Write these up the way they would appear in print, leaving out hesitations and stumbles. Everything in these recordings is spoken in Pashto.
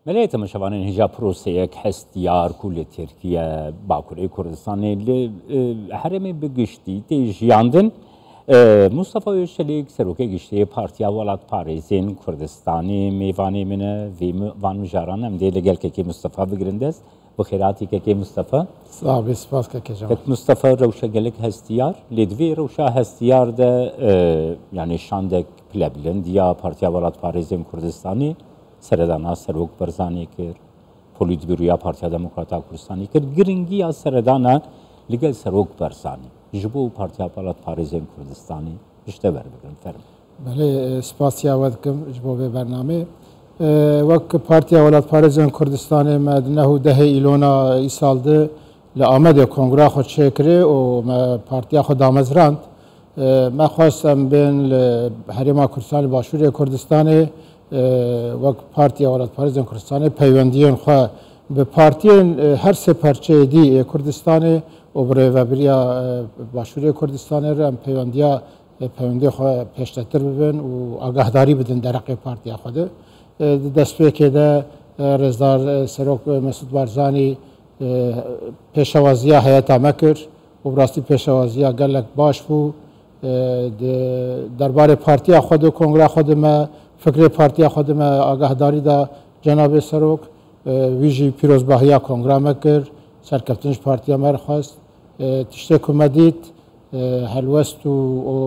مليت مشابهين هجا بروسيك حستيار كل تركيا باكوري كردستان حرمي بقشتي تيج ياندن مصطفى يشليك سروكي قشتي بارتيا ولات باريزين كردستاني ميفاني منه في وان مجاران ام دي لقال كي مصطفى بقرندس بخيراتي كي مصطفى صعب سباس كي جماعة مصطفى روشا قالك هستيار لدفي روشا هستيار ده يعني شاندك بلبلنديا بارتيا ولات باريزين كردستاني سردانا سروک برزانی کرد پولیت بیرویا پارتیا دموکراتا کردستانی کرد گرینگی از سردانا لگل سروک برزانی جبو پارتیا پالات پاریزین کردستانی بیشتر بگن فرم. بله سپاسیا ودکم جبو به برنامه وقت پارتیا ولات پاریزین کردستانی مدنه ده ایلونا ایسالده لآمد کنگره خود شکره و پارتیا خود آمزراند ما خواستم بین حریم کردستان باشوری کردستانی وقت پارتیا ولات پاریزین کردستان پیوندیان خواه به پارتیان هر سه پرچه دی کردستان و برای وبریا باشوری کردستان را پیوندی خواه پیشتر ببین و آگاهداری بدن در حق پارتیا خود دست به که ده رزدار سروک مسعود بارزانی پیشوازی حیات مکر و براستی پیشوازی گلک باش بو دربار پارتیا خود و کنگره خود ما فکر پارتیا خودم آگاهداری دا جناب سروک ویژی پیروزباهی کنگره مکر سرکفتنش پارتیا مرخواست تشته کمدید هلوست و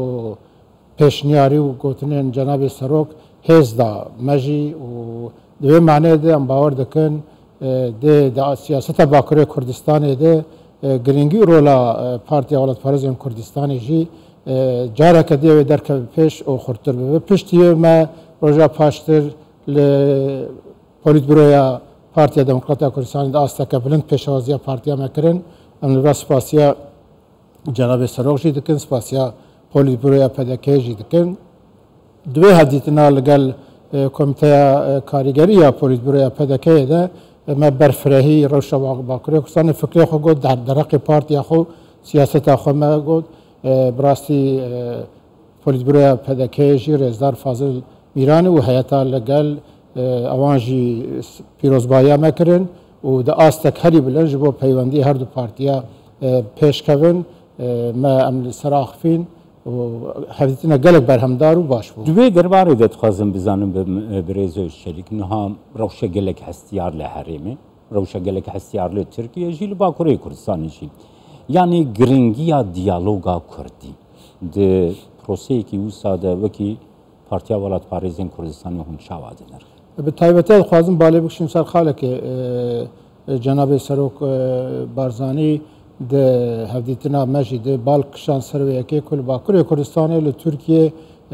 پیشنیاری و گوتنین جناب سروک هیز دا مجی و دوی معنی ده ام باور دکن ده سیاست باکره کردستان ده گرینگی رولا پارتیا ولات پاریزین کردستانی جی جاره که دیو درک پیش او خورتر به پشتیه ما روزا پاشتر ل پولیت برویا پارتیا دموکراتا کردستان داسته که بلند پیشوازی پارتیا مکرن امروز راست سپاسیا جناب سروک جی دکن سپاسیا پولیت برویا پدکه جی دکن دوی هدیتنا لگل کمیته کارگری یا پولیت برویا پدکه ده ما برفرهی روشا باکره کردستان فکری خو گود در درق پارتیا خو سیاست خو ما گود براستی پولیت برویا پدکه جی رزدار فاضل میرانی و حیاتا لگل اوانجی پیروزبایا مکرن و دا آستک هری بلنج بو پیوندی هر دو پارتیا پیش کون ما امن سراخفین و حفظتنا گلک برهمدار و باش بود. دوی درباره ده تخوازم بزنم بريزو شریک نها روشا گلک هستیار لحرمه روشا گلک هستیار لترکیه جیل باکوری کردستانی جیل یعنی گرینگیا دیالوگا کردی ده پروسه کی وساده وکی پارتیا ولات پاریزین کردستانی هم شواهد نرخ. به تایبته خوازم باله بکشیم سر خاله که جناب سروک بارزانی ده هفدیتنا مجید بالکشان سرویه که کل باکوری کردستانی لترکیه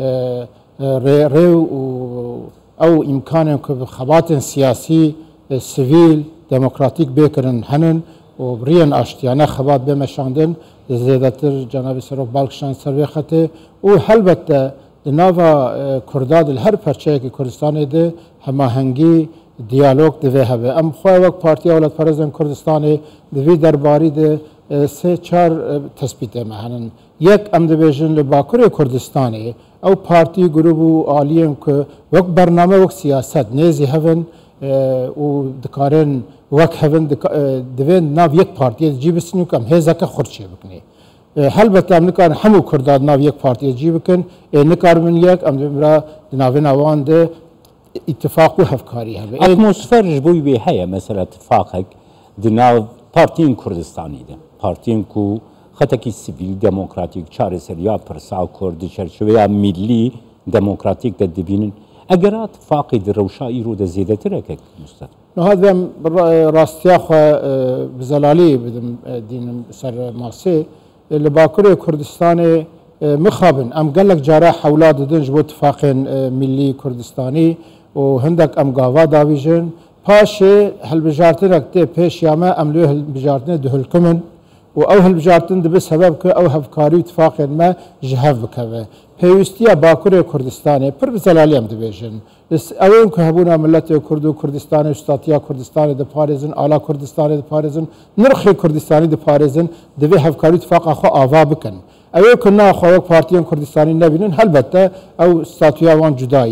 ریو او امکان که خبات سیاسی سیویل دموکراتیک بکرن هنن و برین آشتیانه خبات بمشاندن زیادتر جناب سروک بالکشان سرویه خطه و البته ناوا کرداد هر پرچه که کردستان ده هماهنگی دیالوگ دوی هبه ام خواه وقت پارتیا ولات پاریزین کردستان دوی درباری ده سه چار تثبیت مهنن یک ام دویژن لباکوری کردستان او پارتی گروه عالیم که وقت برنامه وقت سیاست نیزی هون و دکارن وقت هون دوی ناو یک پارتی جی بسنو که ام هیزا که خورچه بکنی البته ام نکار همو کرداد ناو یک پارتی جی بکن نکار من یک ام دمرا ناوین آوان ده اتفاق و هفکاری هبه اتمسفر جبوی به هیا مثلا اتفاقك دناو پارتین کردستانی ده پارتین کو خطکی سیویل دموکراتیک چاره سریا پرسا کرد چرچوه ملی دموکراتیک ده دبینن اگر اتفاقی در روشایی رو ده زیده تره که مستد هذا راستیا خو بزلالی بدم دینم سر ماسه لباکوری کردستان مخابن ام قالك جارح اولاد دنج بو اتفاق ملي كردستاني وهندك ام قاوا دافيجن باشي هالبجارتن اكتي بيش ياما ام لو هالبجارتن دهلكمن و او هالبجارتن دبي سبب كو او هفكاري اتفاق ما جهف بكوه پیوستیا باکوری کردستاني پر بزلالي ام دبيجن اوين كو هبونا ملت كردو كردستان استاتيا كردستان د پاريزن اعلى كردستان د پاريزن نرخي كردستاني د پاريزن دبي هفكاري اتفاق اخو آوا بكن اوه كنا خواه پارتيان كردستاني نبينن البته او استاتيا وان جدايه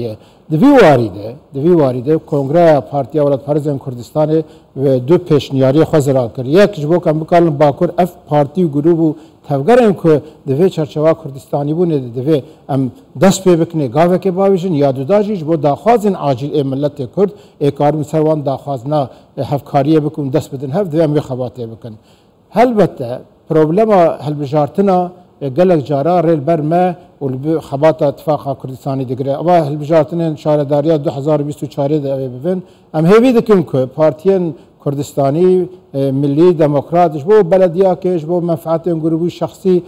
دوی واریده کنگره پارتیا ولایت پارێزên کوردستانê ve du pêşniyariyê xwe zira kir. Yek ji bo em bikarin bakur ev partî û grûp û tevgerên ku di vê çerçeva Kurdistanî bûnê de divê em dest pê bikin ê gavekê bavêjin ya duda jî ji bo daxwazên acîl ê milletê Kurd ê karin ser wan daxwazina hevkariyê bikin dest bidin hev divê em vê xebatê bikin. Helbette problema hilbijartina gelek cara rêl ber me û li xebata Ittifaqa Kurdistanî digire. Ama hilbijartinên şaredariya 2024 de ew bibin. Em hêvî dikin ku partiyên Kurdistanî millî demokrat ji bo belediyakê ji bo menfaetên grûbî şexsî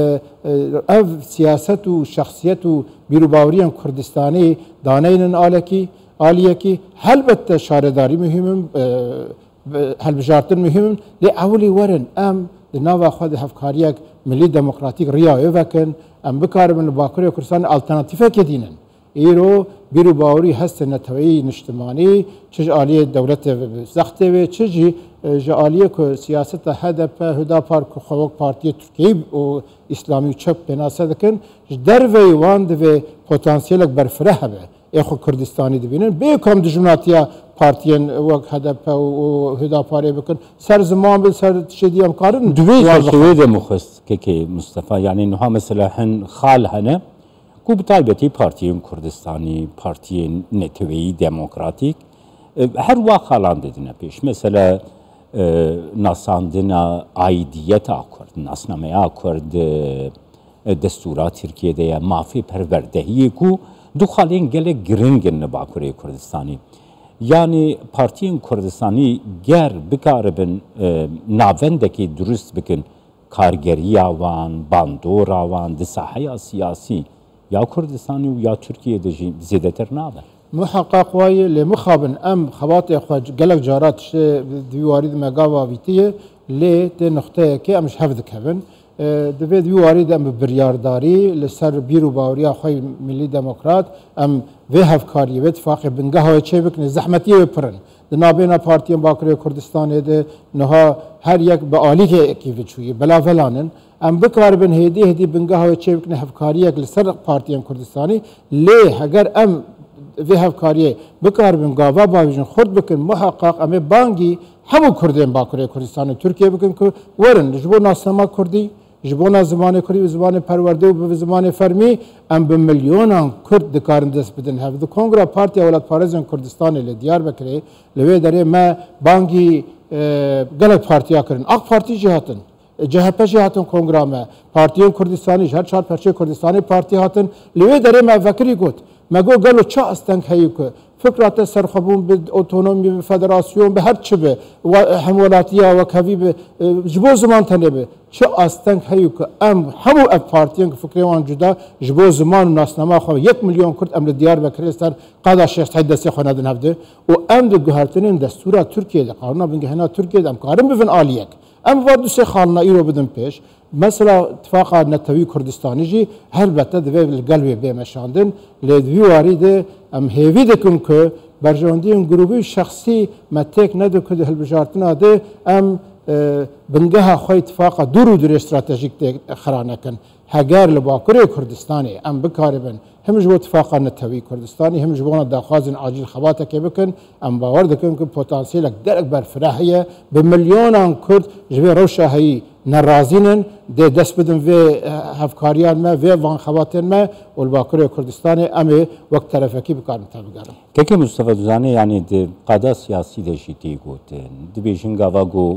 ev siyaset û şexsiyet û bîrûbaweriyên Kurdistanî daneynin aliyekî helbette şaredarî mühim hilbijartin mühim lê ewlî werin em di nava xwe de hevkariyek millî demokratîk riya wê vekin em bikarin li Bakurê Kurdistanê alternatîfekê dînin. Îro bîrûbawerî hestên neteweyî niştimanî çi ji aliyê dewletê zextê wê çi jî ji aliyê ku siyaseta HDP, Hüdapar ku xwe partiyê Tirkiyeyî û İslamî û çep pênase dikin ji derveyî wan divê potansiyelek berfireh hebe ê xwe Kurdistanî dibînin bêkom dijminatiya partiyên wek HDP û Hüdaparê bikin ser ziman bil ser tişedî em karin divê şewê de muxist kekê Mustafa yani niha mesela hin xal hene ku bi taybetî partiyên Kurdistanî partiyên neteweyî demokratîk her wa xalan didine pêş mesela nasandina aidiyeta Kurd nasnameya Kurd destûra Tirkiye de ye mafê perwerdehiyê ku du xalên gelek giringin li Bakurê Kurdistanî. Yani partiyên Kurdistanî ger bikaribin navendekî durust bikin kargeriya wan, bandora wan di saheya siyasî ya Kurdistanî û ya Tirkiyeyê jî zêdetir nabe. Muheqqaq wayê lê mixabin em xebatê xwe gelek cara tiştê dîwarî di me gava vîtiye lê tê nuxteyekê em ji hev dikevin. Divê dîwarî de em bi biryardarî li ser bîrûbaweriya xwe millî demokrat em vê hevkariyê vê ittifaqê bingeha wê çê bikin zehmetiyê wê pirin. Di navbêna partiyên Bakurê Kurdistanê de niha her yek bi alîkekî viçûyî belavelanin em bikaribin hêdî bingeha wê çê bikin hevkariyek li ser partiyên Kurdistanî lê heger em vê hevkariyê bikaribin gava bavêjin xurt bikin muheqqaq em ê bangî hemû Kurdên Bakurê Kurdistanê Tirkiye bikin ku werin ji bo nasnama Kurdî ji bona zimanê Kurdî û zimanê perwerde û bi zimanê fermî em bi milyonan Kurd dikarin dest bidin hev. Di Kongra Partiya Welat Parêzên Kurdistanê li Diyarbekirê li wê derê me bangî gelek partiya kirin. AK Partî jî hatin, CHP jî hatin kongra me, Partiyên Kurdistanî ji her çar perçê Kurdistanê partî hatin. Li wê derê me vekirî got. Me got gelo çi asteng heyî ku fikra te serxwebûn bi otonomî bi federasyon bi her çi bi hemwelatiya wekhevî bi ji bo ziman tenê bi çi asteng heyî ku em hemû ev partiyên ku fikrê wan cuda ji bo ziman û nasnama xwe 1 milyon Kurd em li Diyarbekirê ser qada şexsî destê xwe nedin hevdê û em di guhertinên destûra Tirkiyeyê qanûna bingehîna Tirkiyeyê de em karin bivin aliyek. Em var du sê xalina îro bidin pêş. Mesela İttifaqa Netewî Kurdistanî jî helbette divê li gel wê bêmeşandin lê di vî warî de em hêvî dikin ku berjewendiyên grûbî şexsî me têk nedikin di hilbijartina de em bingeha xwe İttifaqa dûr û dirê stratejîk tê xira nekin. Heger li Bakurê Kurdistanê em bikaribin hem ji bo İttifaqa Netewî Kurdistanî hem ji bona daxwazên acîl xebatekê bikin em bawer dikin ku potansiyelek derek berfireh heye bi milyonan Kurd ji vê rewşa heyî nerazînin dê dest bidin vê hevkariyan me vê van xebatên me û li Bakurê Kurdistanê em ê wek terefekî bikarin tevgerin. Keke Mustafa Duzanê yani di qada siyasî de jî tê gotin dibêjin gava got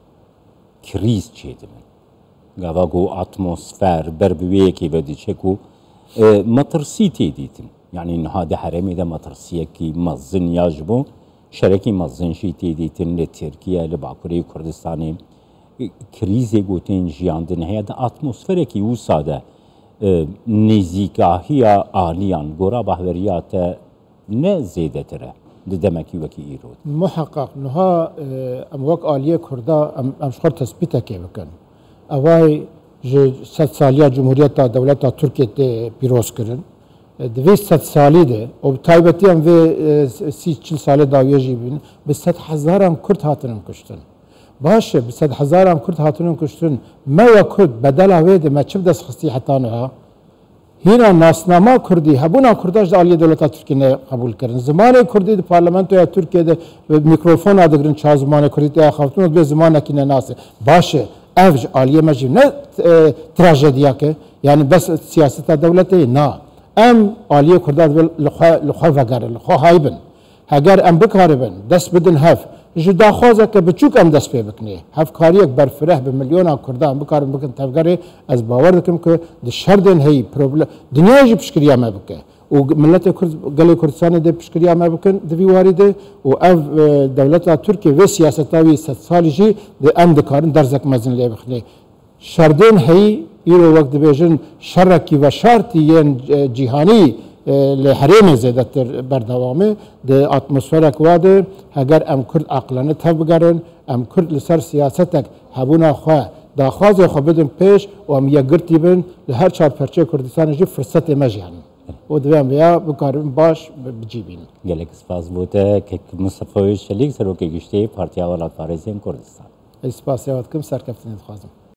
krîz çêdimin gava got atmosfer ber bi wê yekê ve diçe ku metirsî tê dîtin yani niha di herêmê de metirsiyekî mezin ya ji bo şerekî mezin jî tê dîtin li Tirkiye li Bakurê Kurdistanê krizê gotên jiyandin heye de atmosferekî wisa de nêzîkahiya aliyan gora bahweriya te ne zêdetir e di demekî wekî îro muheqqaq niha em wek aliyê Kurda em ji xwe tespîtekê bikin evay ji sed saliya Cumhuriyeta Dewleta Tirkiye tê pîroz kirin di vê sed salî de û bi taybetî em vê 30-40 salê dawiyê jî bînin bi 100,000 Kurd hatinin kuştin. باشه bi 100,000 Kurd hatinin kuştin me ve Kurd bedela wê de me çi destxistî heta niha هنا ناسنامه كردي هبونا كرداش عالیه دولت ترکیه قبول کردن زمان کردی در پارلمان یا ترکیه ده میکروفون آدگرن چه زمان کردی تا خفتون به زمان کنه ناسه باشه افج عالیه مجید نه تراژدیا که یعنی بس سیاست دولتی نه ام عالیه کرداد لخوا وگره لخوا هایبن اگر ام بکاربن دست بدن هف جدا خوازه که بچوک ام دست پی بکنه هف کاری یک برفره به میلیون کردان بکارم بکن تفگره از باور دکم که دشردن هی پروبلم دنیای پشکریا ما بکه و ملت کرد گلی کردستان ده پشکریا ما بکن دوی وارده و اف دولت ترکیه و سیاستاوی 100 سالی جی ده ام دکارن درزک مزن لی بخنه شردن هی ایرو وقت بیجن شرکی و شرطی جهانی لحریم زیادتر بردوامه ده اتمسفرک واده اگر ام کرد عقلانه تف بگرن ام کرد لسر سیاستک هبونا خواه داخواز خو بدن پیش و ام یگرتی بن لهر چهار پرچه کردستان جی فرصت مجیان و دوام بیا بکارم باش بجیبین گلک سپاس بوده که مصطفی شلیک سروک گشته پارتیا ولایت پارێزیên کوردستان اسپاسیات کم سرکفتنی خوازم